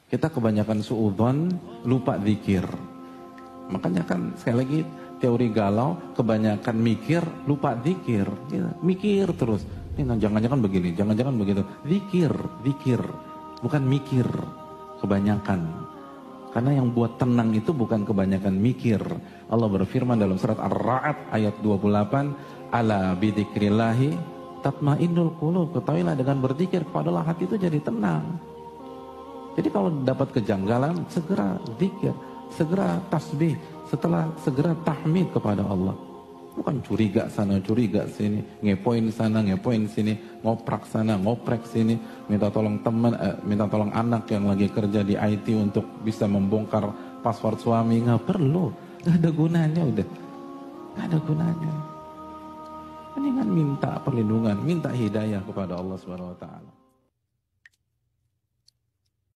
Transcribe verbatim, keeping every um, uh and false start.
Kita kebanyakan suudzon, lupa zikir. Makanya kan sekali lagi teori galau, kebanyakan mikir, lupa zikir. Ya, mikir terus. Ini jangan-jangan begini, jangan-jangan begitu. Zikir, zikir, bukan mikir. Kebanyakan. Karena yang buat tenang itu bukan kebanyakan mikir. Allah berfirman dalam surat Ar-Ra'd ayat dua puluh delapan, "Ala bidzikrillahi tatmainnul qulub." Ketahuilah dengan berzikir kepada Allah hati itu jadi tenang. Jadi kalau dapat kejanggalan, segera zikir, segera tasbih, setelah segera tahmid kepada Allah. Bukan curiga sana, curiga sini, ngepoin sana, ngepoin sini, ngoprak sana, ngoprek sini, minta tolong teman, eh, minta tolong anak yang lagi kerja di I T untuk bisa membongkar password suami. Nggak perlu, nggak ada gunanya udah, nggak ada gunanya. Mendingan minta perlindungan, minta hidayah kepada Allah Subhanahu Wa Taala.